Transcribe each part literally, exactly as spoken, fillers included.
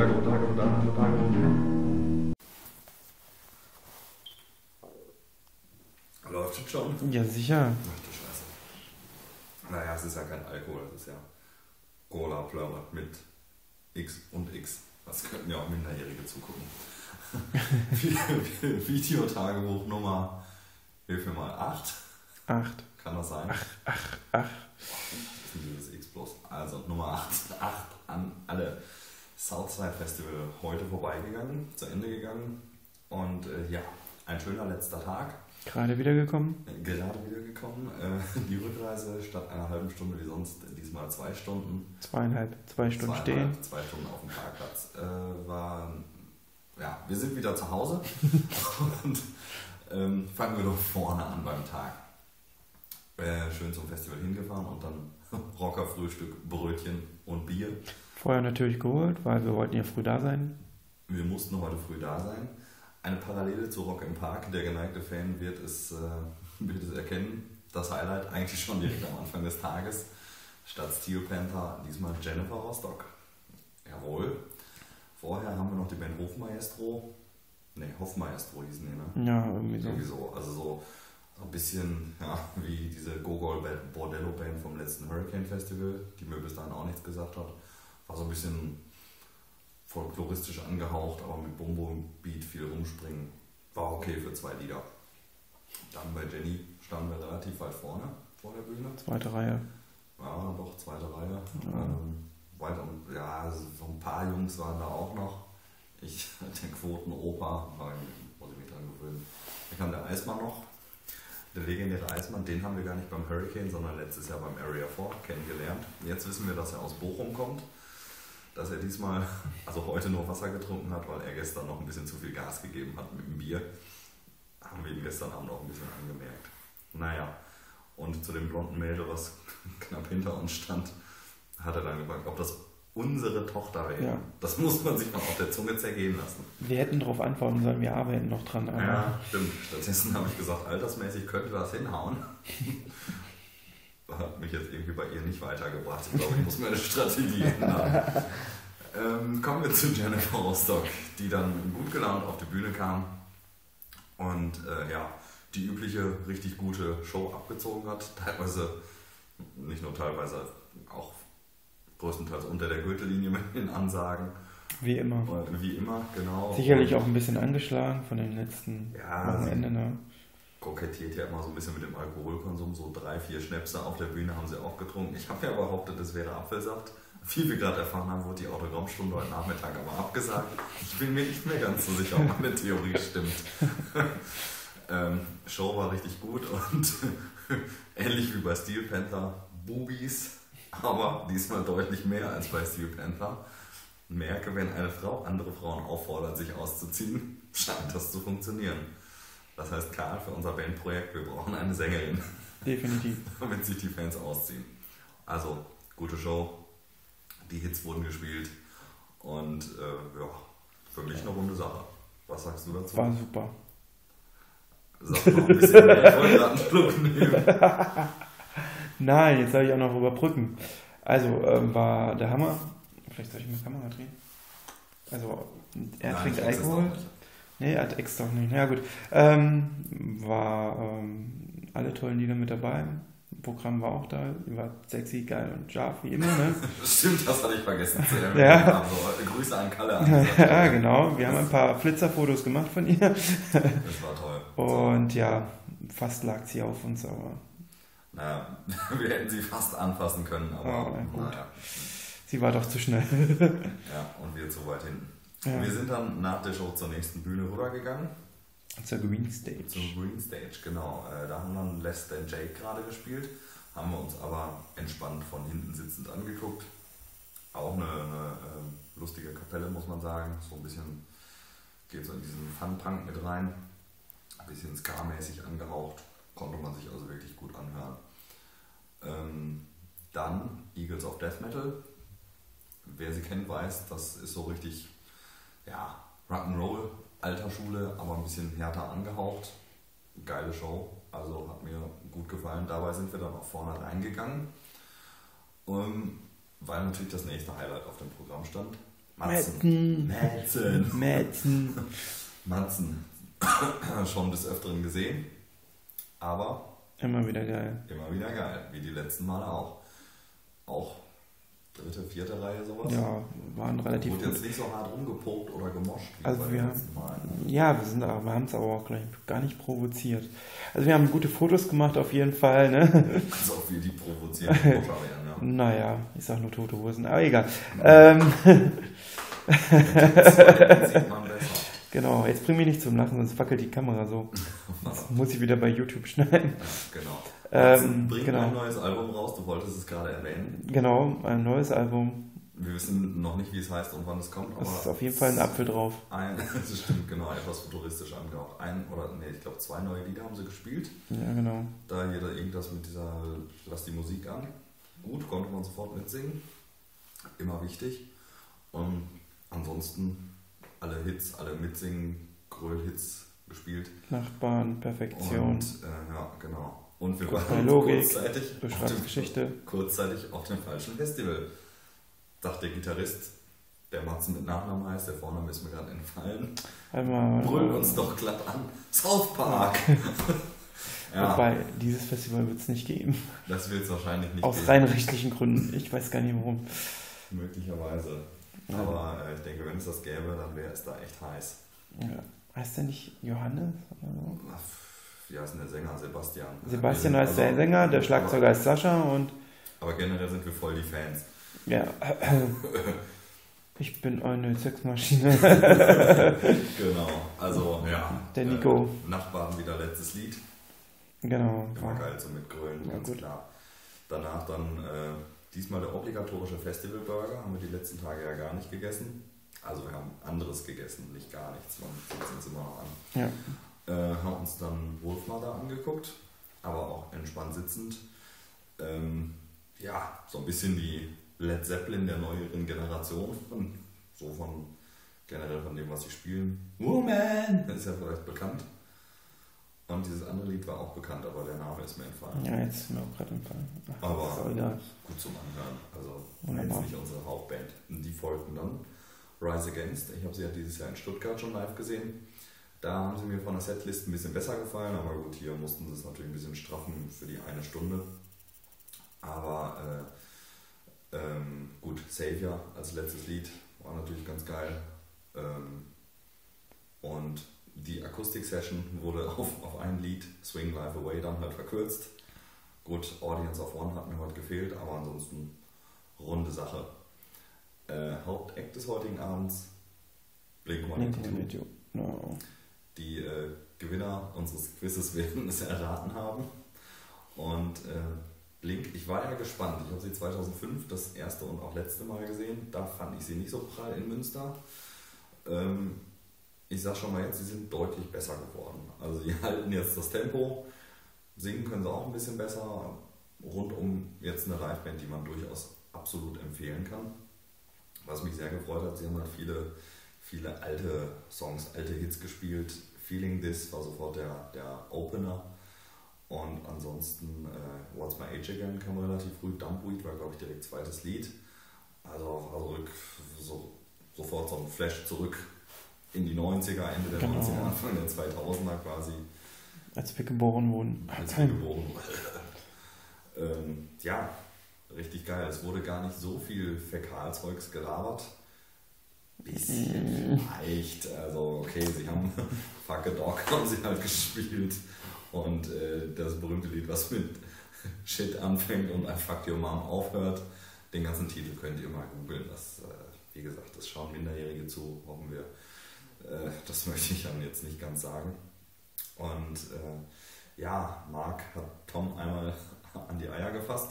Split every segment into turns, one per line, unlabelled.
Otago, Otago, Otago, Otago. Läuft das schon?
Ja, sicher.
Ach du Scheiße. Naja, es ist ja kein Alkohol, es ist ja Cola Plörre mit X und X. Das könnten ja auch Minderjährige zugucken. Videotagebuch Nummer, hilf mir mal, acht?
acht.
Kann das sein?
Ach, ach, ach.
Was ist denn dieses X plus? Also Nummer acht, acht an alle. Southside Festival heute vorbeigegangen, zu Ende gegangen. Und äh, ja, ein schöner letzter Tag.
Gerade wiedergekommen?
Gerade wiedergekommen. Äh, die Rückreise statt einer halben Stunde wie sonst, diesmal zwei Stunden.
Zweieinhalb, zwei Stunden stehen.
Zwei Stunden auf dem Parkplatz. Äh, war, ja, wir sind wieder zu Hause. Und ähm, fangen wir doch vorne an beim Tag. Äh, schön zum Festival hingefahren und dann Rockerfrühstück, Brötchen und Bier.
Vorher natürlich geholt, weil wir wollten ja früh da sein.
Wir mussten heute früh da sein. Eine Parallele zu Rock im Park. Der geneigte Fan wird es, äh, wird es erkennen. Das Highlight eigentlich schon direkt am Anfang des Tages. Statt Steel Panther diesmal Jennifer Rostock. Jawohl. Vorher haben wir noch die Band Hofmaestro. Ne, Hofmaestro hießen die, ne?
Ja, irgendwie so.
Irgendwie so. Also so, so ein bisschen ja, wie diese Gogol Bordello Band vom letzten Hurricane Festival, die mir bis dahin auch nichts gesagt hat. War so ein bisschen folkloristisch angehaucht, aber mit Bumbo-Beat viel rumspringen. War okay für zwei Lieder. Dann bei Jenny standen wir relativ weit vorne vor der Bühne.
Zweite Reihe.
Ja, doch, zweite Reihe.
Ja.
Ähm, weiter, ja, so ein paar Jungs waren da auch noch. Ich, der Quotenoper, muss ich mich dran gewöhnen. Dann kam der Eismann noch. Der legendäre Eismann, den haben wir gar nicht beim Hurricane, sondern letztes Jahr beim Area vier kennengelernt. Jetzt wissen wir, dass er aus Bochum kommt. Dass er diesmal, also heute nur Wasser getrunken hat, weil er gestern noch ein bisschen zu viel Gas gegeben hat mit dem Bier. Haben wir ihm gestern Abend auch ein bisschen angemerkt. Naja, und zu dem blonden Mädel, was knapp hinter uns stand, hat er dann gefragt, ob das unsere Tochter wäre. Ja. Das muss man sich mal auf der Zunge zergehen lassen.
Wir hätten darauf antworten sollen, wir arbeiten noch dran. Aber
ja, stimmt. Stattdessen habe ich gesagt, altersmäßig könnte das hinhauen. Hat mich jetzt irgendwie bei ihr nicht weitergebracht. Ich glaube, ich muss mir eine Strategie ändern. ähm, kommen wir zu Jennifer Rostock, die dann gut gelaunt auf die Bühne kam und äh, ja, die übliche, richtig gute Show abgezogen hat. Teilweise, nicht nur teilweise, auch größtenteils unter der Gürtellinie mit den Ansagen.
Wie immer.
Und wie immer, genau.
Sicherlich auch ein bisschen angeschlagen von den letzten
ja,
Wochenende, ne?
Kokettiert ja immer so ein bisschen mit dem Alkoholkonsum, so drei, vier Schnäpse auf der Bühne haben sie auch getrunken. Ich habe ja behauptet, es wäre Apfelsaft. Wie wir gerade erfahren haben, wurde die Autogrammstunde heute Nachmittag aber abgesagt. Ich bin mir nicht mehr ganz so sicher, ob meine Theorie stimmt. ähm, Show war richtig gut und ähnlich wie bei Steel Panther, Boobies, aber diesmal deutlich mehr als bei Steel Panther. Merke, wenn eine Frau andere Frauen auffordert, sich auszuziehen, scheint das zu funktionieren. Das heißt, Karl, für unser Bandprojekt, wir brauchen eine Sängerin.
Definitiv.
Damit sich die Fans ausziehen. Also, gute Show. Die Hits wurden gespielt. Und äh, ja, für mich eine runde Sache. Was sagst du dazu?
War super.
Sag mal ein bisschen mehr. Ich wollte gerade einen Schluck nehmen.
Nein, jetzt soll ich auch noch überbrücken. Also, ähm, war der Hammer. Vielleicht soll ich meine Kamera drehen. Also, er
Nein,
trinkt Alkohol. Nee, er hat extra nicht. Ja gut. Ähm, war ähm, alle tollen Lieder mit dabei. Programm war auch da. War sexy, geil und scharf wie immer. Ne?
Stimmt, das hatte ich vergessen. Sehr
ja.
Also, Grüße an Kalle. An
ja, genau. Wir haben ein paar Flitzerfotos gemacht von ihr.
Das war toll.
Und ja, fast lag sie auf uns, aber...
Naja, wir hätten sie fast anfassen können, aber oh, naja.
Sie war doch zu schnell.
ja, und wir zu weit hinten.
Ja.
Wir sind dann nach der Show zur nächsten Bühne rübergegangen.
Zur Green Stage.
Zur Green Stage, genau. Da haben dann Less Than Jake gerade gespielt. Haben wir uns aber entspannt von hinten sitzend angeguckt. Auch eine, eine äh, lustige Kapelle, muss man sagen. So ein bisschen geht so in diesen Fun-Punk mit rein. Ein bisschen Ska-mäßig angehaucht. Konnte man sich also wirklich gut anhören. Ähm, dann Eagles of Death Metal. Wer sie kennt, weiß, das ist so richtig... Ja, Rock'n'Roll, alter Schule, aber ein bisschen härter angehaucht. Geile Show, also hat mir gut gefallen. Dabei sind wir dann auch vorne reingegangen, um, weil natürlich das nächste Highlight auf dem Programm stand. Matzen.
Matzen.
Matzen.
Matzen.
Matzen. Schon des Öfteren gesehen. Aber
Immer wieder geil.
immer wieder geil. Wie die letzten Male auch. Auch dritte, vierte Reihe sowas.
Ja, waren relativ
Wurde
gut.
jetzt nicht so hart rumgepokt oder gemoscht wie
Also
bei
wir
den letzten Malen.
Ja, wir sind aber, wir haben es aber auch gleich gar nicht provoziert. Also wir haben gute Fotos gemacht auf jeden Fall, ne?
Als ob wir die provozieren Moscher wären, ja.
Naja, ich sag nur tote Hosen, aber egal. Ähm,
Das sieht man besser.
genau, jetzt bring mich nicht zum Lachen, sonst wackelt die Kamera so. Jetzt muss ich wieder bei YouTube schneiden.
Genau.
Ähm,
Bringt
genau.
ein neues Album raus, du wolltest es gerade erwähnen.
Genau, ein neues Album.
Wir wissen noch nicht, wie es heißt und wann es kommt, aber
Es ist auf jeden Fall ein Apfel drauf.
ein, das stimmt, genau, etwas futuristisch angehaucht. Ein oder nee, ich glaube zwei neue Lieder haben sie gespielt.
Ja, genau.
Da jeder irgendwas mit dieser, lass die Musik an. Gut, konnte man sofort mitsingen. Immer wichtig. Und ansonsten alle Hits, alle mitsingen, Gröl-Hits gespielt.
Nachbarn, Perfektion,
Und äh, ja, genau. Und wir
Bei
waren
Logik,
kurzzeitig auf, dem,
Beschreibungsgeschichte.
kurzzeitig auf dem falschen Festival. Sagt der Gitarrist, der Matzen mit Nachnamen heißt, der Vorname ist mir gerade entfallen.
Einmal.
Brüll uns doch glatt an. South Park! Ja,
Wobei, dieses Festival wird es nicht geben.
das wird es wahrscheinlich nicht
Aus
geben.
rein rechtlichen Gründen. Ich weiß gar nicht warum.
Möglicherweise.
Ja.
Aber äh, ich denke, wenn es das gäbe, dann wäre es da echt heiß.
Ja. Heißt der nicht Johannes? Oder so?
Ach, wie heißt denn der Sänger? Sebastian.
Sebastian
Wir sind-
heißt der
also-
Sänger, der Schlagzeuger ist Sascha und
Aber generell sind wir voll die Fans.
ja. Ich bin eine Sexmaschine.
Genau. Also, ja.
Der Nico.
Äh, Nachbarn wieder letztes Lied.
Genau.
Immer geil zum Mitgrölen,
Ja,
ganz
gut.
klar. Danach dann äh, diesmal der obligatorische Festivalburger. Haben wir die letzten Tage ja gar nicht gegessen. Also wir haben anderes gegessen, nicht gar nichts. Man sieht uns immer noch an.
Ja.
Äh, haben uns dann Wolfmother angeguckt, aber auch entspannt sitzend. Ähm, ja, so ein bisschen die Led Zeppelin der neueren Generation. Von, so von generell von dem, was sie spielen. Woman! Das ist ja vielleicht bekannt. Und dieses andere Lied war auch bekannt, aber der Name ist mir entfallen.
Ja, jetzt ist mir auch gerade entfallen. Ach,
Aber
ist auch egal.
gut zum Anhören. Also war
Wunderbar.
jetzt nicht unsere Hauptband. Und die folgten dann Rise Against. Ich habe sie ja dieses Jahr in Stuttgart schon live gesehen. Da haben sie mir von der Setlist ein bisschen besser gefallen, aber gut, hier mussten sie es natürlich ein bisschen straffen für die eine Stunde. Aber äh, ähm, gut, Savior als letztes Lied war natürlich ganz geil. Ähm, und die Akustik-Session wurde auf, auf ein Lied, Swing Life Away, dann halt verkürzt. Gut, Audience of One hat mir heute gefehlt, aber ansonsten runde Sache. Äh, Hauptact des heutigen Abends, Blink one eighty-two.
No.
Die äh, Gewinner unseres Quizzes werden es erraten haben. Und äh, Blink, ich war ja gespannt. Ich habe sie zweitausendfünf das erste und auch letzte Mal gesehen. Da fand ich sie nicht so prall in Münster. Ähm, ich sag schon mal jetzt, sie sind deutlich besser geworden. Also sie halten jetzt das Tempo. Singen können sie auch ein bisschen besser. Rundum jetzt eine Liveband, die man durchaus absolut empfehlen kann. Was mich sehr gefreut hat, sie haben halt viele, viele alte Songs, alte Hits gespielt. Feeling This war sofort der, der Opener. Und ansonsten äh, What's My Age Again kam relativ früh. Dumpweed war, glaube ich, direkt zweites Lied. Also, also so, sofort so ein Flash zurück in die neunziger, Ende der
Genau.
neunziger, Anfang der zweitausender quasi.
Als wir geboren wurden.
Als wir geboren wurden. ähm, ja, richtig geil. Es wurde gar nicht so viel Fäkalzeugs gelabert. Bisschen vielleicht. Also, okay, sie haben Fuck a Dog haben sie halt gespielt. Und äh, das berühmte Lied, was mit Shit anfängt und I Fuck Your Mom aufhört, den ganzen Titel könnt ihr mal googeln. Das, äh, wie gesagt, das schauen Minderjährige zu, hoffen wir. Äh, das möchte ich dann jetzt nicht ganz sagen. Und äh, ja, Mark hat Tom einmal an die Eier gefasst.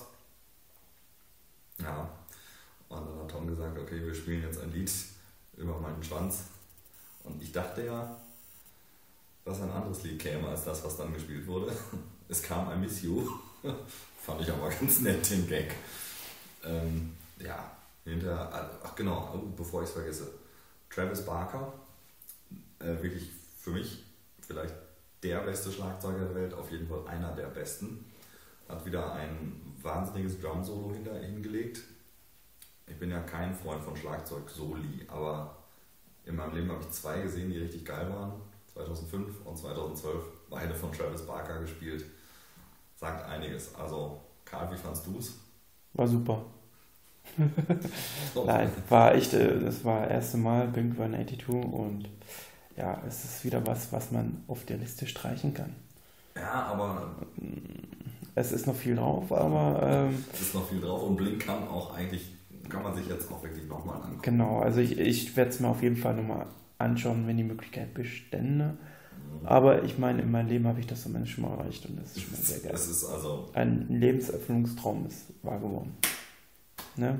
Ja, und dann hat Tom gesagt, okay, wir spielen jetzt ein Lied über meinen Schwanz. Und ich dachte ja, dass ein anderes Lied käme als das, was dann gespielt wurde. Es kam I Miss You. Fand ich aber ganz nett, den Gag. Ähm, ja, hinter, ach genau, bevor ich es vergesse. Travis Barker, äh, wirklich für mich vielleicht der beste Schlagzeuger der Welt, auf jeden Fall einer der besten. Hat wieder ein wahnsinniges Drum-Solo hinter hingelegt. ich bin ja kein Freund von Schlagzeug-Soli, aber in meinem Leben habe ich zwei gesehen, die richtig geil waren. zweitausendfünf und zweitausendzwölf, beide von Travis Barker gespielt. Sagt einiges. Also, Karl, wie fandst du es?
War super. Nein, war echt, äh, das war das erste Mal Blink hundertzweiundachtzig und ja, es ist wieder was, was man auf der Liste streichen kann.
Ja, aber
Es ist noch viel drauf, aber ähm,
es ist noch viel drauf und Blink kann auch eigentlich, kann man sich jetzt auch wirklich nochmal angucken.
genau, also ich, ich werde es mir auf jeden Fall nochmal anschauen, wenn die Möglichkeit bestände. Aber ich meine, in meinem Leben habe ich das zumindest schon mal erreicht und das ist schon mal sehr geil.
Es ist also
Ein Lebenserfüllungstraum ist wahr geworden. Ne?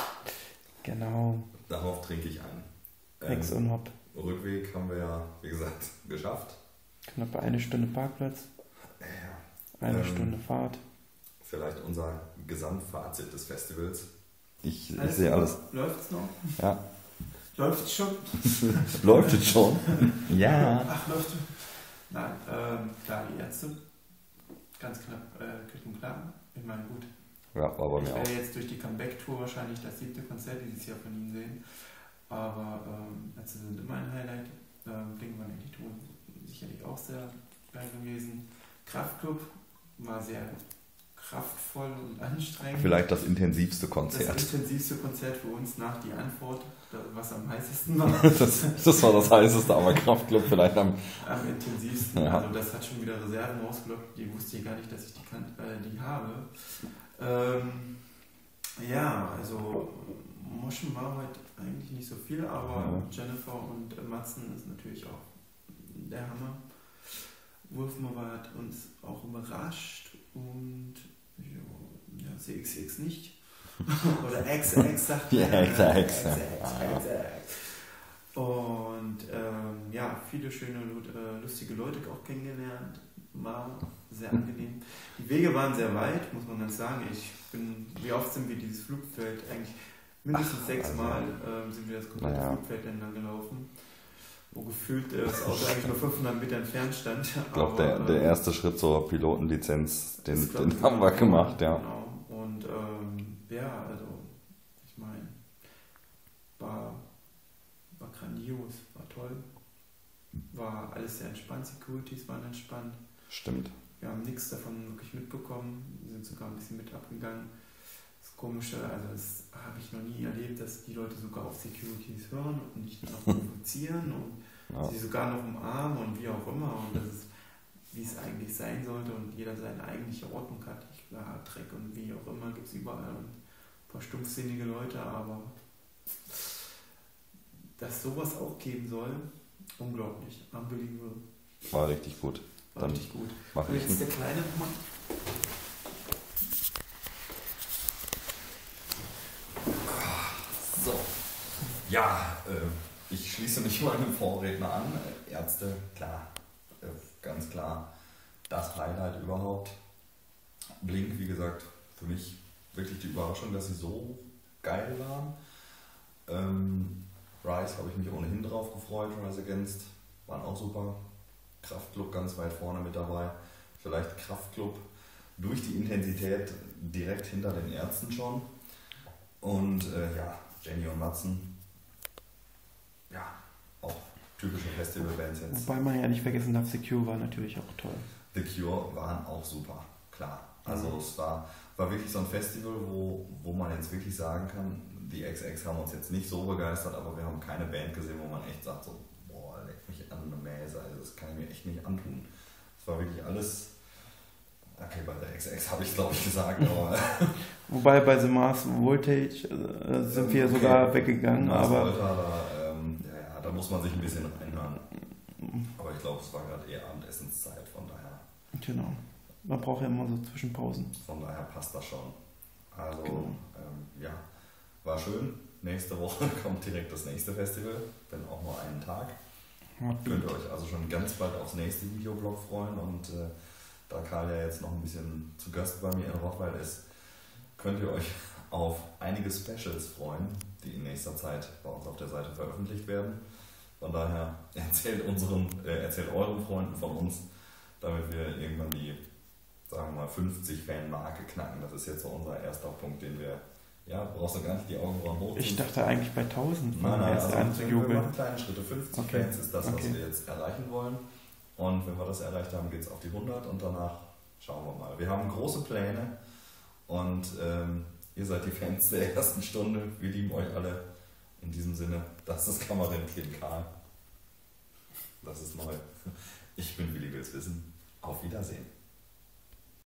Genau.
Darauf trinke ich ein.
Ex
Ähm,
und Hop.
Rückweg haben wir ja, wie gesagt, geschafft.
Knapp eine Stunde Parkplatz,
Ja,
eine
Ähm,
Stunde Fahrt.
vielleicht unser Gesamtfazit des Festivals. Ich, ich
Alles
sehe
super.
alles.
Läuft's noch?
Ja.
Läuft's schon?
Läuft es schon? Ja.
Ach, läuft schon. Nein, ähm, klar, die Ärzte. Ganz knapp, äh, klipp und klar. Ich meine, gut.
Ja, war bei
Ich
mir auch.
werde jetzt durch die Comeback-Tour wahrscheinlich das siebte Konzert dieses Jahr von ihnen sehen. Aber ähm, Ärzte sind immer ein Highlight. Ähm, Blink hundertzweiundachtzig sicherlich auch sehr geil gewesen. Kraftklub war sehr kraftvoll und anstrengend.
Vielleicht das intensivste
Das
Konzert.
intensivste Konzert für uns nach die Antwort, was am heißesten war.
Das, das war das heißeste, aber Kraftclub vielleicht am.
Am intensivsten.
Ja.
Also das hat schon wieder Reserven rausgelockt, die wusste ich gar nicht, dass ich die, kan äh, die habe. Ähm, ja, also Moschen war heute eigentlich nicht so viel, aber
Ja.
Jennifer und äh, Matzen ist natürlich auch der Hammer. Wolfmother hat uns auch überrascht und jo, ja, C X X nicht. Oder X X sagt
Ja,
man.
X X,
X
ja.
X, X X. Und ähm, ja, viele schöne, äh, lustige Leute auch kennengelernt. War sehr angenehm. Die Wege waren sehr weit, muss man ganz sagen. Ich bin, wie oft sind wir dieses Flugfeld eigentlich mindestens
Ach,
sechs
also,
Mal ähm, sind wir das komplette
naja.
Flugfeld entlang gelaufen, wo gefühlt äh, das Auto eigentlich nur fünfhundert Meter entfernt stand.
Ich glaube, der, der erste Schritt zur Pilotenlizenz, den,
Das glaub
den
ich
haben wir
auch.
gemacht, ja.
Genau. Und ähm, ja, also ich meine, war, war grandios, war toll. War alles sehr entspannt, Securities waren entspannt.
Stimmt.
Wir haben nichts davon wirklich mitbekommen, wir sind sogar ein bisschen mit abgegangen. Das Komische, also das habe ich noch nie erlebt, dass die Leute sogar auf Securities hören und nicht noch provozieren und
Ja.
sie sogar noch umarmen und wie auch immer. Und das ist, wie es eigentlich sein sollte und jeder seine eigentliche Ordnung hat. Ich, klar, Dreck und wie auch immer gibt es überall und ein paar stumpfsinnige Leute, aber dass sowas auch geben soll, unglaublich, unbelievable.
War richtig gut.
War
Dann
richtig gut.
mach
Und
ich
jetzt
einen.
der kleine Mann.
So. Ja, äh, ich schließe mich mal dem Vorredner an. Ärzte, klar, äh, ganz klar, das Highlight überhaupt. Blink, wie gesagt, für mich wirklich die Überraschung, dass sie so geil waren. Ähm, Rise habe ich mich ohnehin drauf gefreut, Rise Against, waren auch super. Kraftklub ganz weit vorne mit dabei. Vielleicht Kraftklub durch die Intensität direkt hinter den Ärzten schon. Und äh, ja, Jenny und Matzen, ja, auch typische Festivalbands jetzt.
Wobei man ja nicht vergessen darf, The Cure war natürlich auch toll.
The Cure waren auch super, klar. Also
Mhm.
es war, war wirklich so ein Festival, wo, wo man jetzt wirklich sagen kann, die X X haben uns jetzt nicht so begeistert, aber wir haben keine Band gesehen, wo man echt sagt so, boah, leck mich an eine Mäse, also das kann ich mir echt nicht antun. Es war wirklich alles, okay, bei der X X habe ich glaube ich gesagt, aber
Wobei bei The Mars Voltage äh, sind wir
Okay.
sogar weggegangen,
Mars
aber
Volta, da, ähm, ja, ja, da muss man sich ein bisschen reinhören. Aber ich glaube, es war gerade eher Abendessenszeit, von daher,
genau. Man braucht ja immer so Zwischenpausen.
von daher passt das schon. Also,
Genau.
ähm, ja, war schön. Nächste Woche kommt direkt das nächste Festival, wenn auch nur einen Tag. Könnt ihr euch also schon ganz bald aufs nächste Videoblog freuen und äh, da Karl ja jetzt noch ein bisschen zu Gast bei mir in Rottweil ist, könnt ihr euch auf einige Specials freuen, die in nächster Zeit bei uns auf der Seite veröffentlicht werden. Von daher erzählt, unseren, äh, erzählt euren Freunden von uns, damit wir irgendwann die, sagen wir mal, fünfzig Fan-Marke knacken. Das ist jetzt so unser erster Punkt, den wir Ja, brauchst du gar nicht die Augenbrauen hochziehen.
Ich dachte eigentlich bei tausend
nein, nein,
erst
also
an zu
wir
jubeln.
machen kleine Schritte. fünfzig
Okay.
Fans ist das, was
Okay.
wir jetzt erreichen wollen. Und wenn wir das erreicht haben, geht es auf die hundert und danach schauen wir mal. Wir haben große Pläne und ähm, ihr seid die Fans der ersten Stunde. Wir lieben euch alle. In diesem Sinne, das ist Kammerdämmchen Karl. Das ist neu. Ich bin Willi Will's Wissen. Auf Wiedersehen.